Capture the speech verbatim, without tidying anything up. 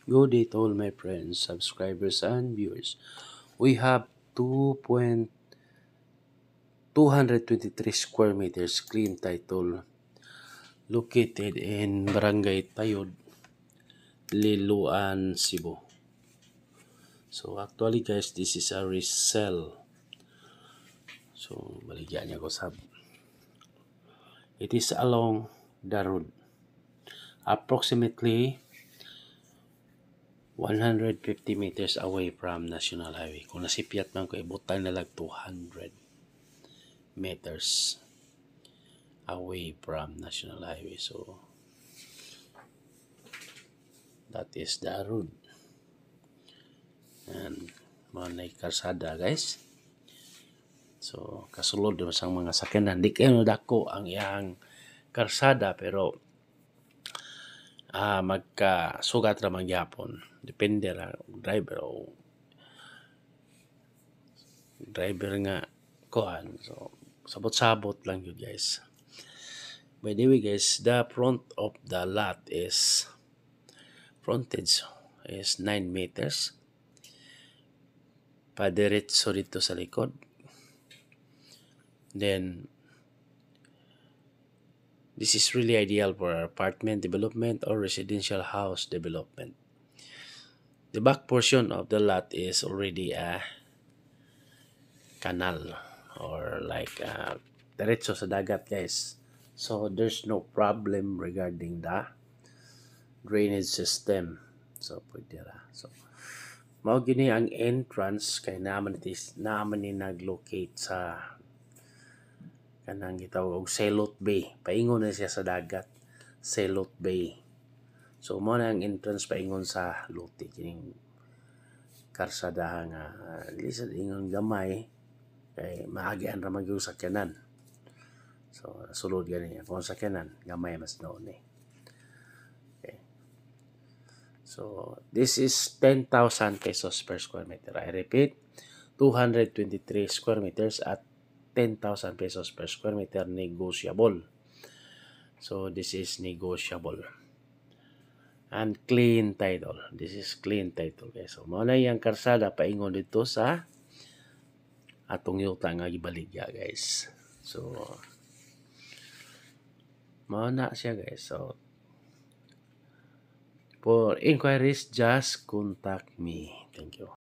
Good day to all my friends, subscribers, and viewers. We have two point two two three square meters clean title located in Barangay Tayud, Liloan, Cebu. So actually guys, this is a resell. So baligyan niya ko sab. It is along the road. Approximately one hundred fifty meters away from National Highway. Kung nasipyat man ko, ibutan na lang two hundred meters away from National Highway. So, that is the road. And, mga na karsada guys. So, kasulod naman sang mga sakyanan. Di kayo dako ang iyang karsada, pero ah, magka-sugat ra magyapon. Depende ra driver o driver nga kuan. So, sabot-sabot lang yun guys. By the way guys, the front of the lot is frontage is nine meters. Padiretso dito sa likod. Then, this is really ideal for apartment development or residential house development. The back portion of the lot is already a canal or like uh, diretso sa dagat guys. So there's no problem regarding the drainage system. So pwede ra. So mao gini ang entrance kay naman it naman ni naglocate sa kanang gitawag og Celot Bay. Paingon na siya sa dagat. Celot Bay. So mo na ang entrance paingon sa lote kining karsada nga uh, lisod ingon gamay kay maagian ra magyud sakyanan. So sulod gani kung sakyanan gamay mas noon eh. Okay. So this is ten thousand pesos per square meter. I repeat, two hundred twenty-three square meters at ten thousand pesos per square meter, negotiable. So this is negotiable. And clean title. This is clean title guys. So mao na yang karsada paingon dito sa atong yuta nga gibaligya guys. So mao na siya guys. So for inquiries, just contact me. Thank you.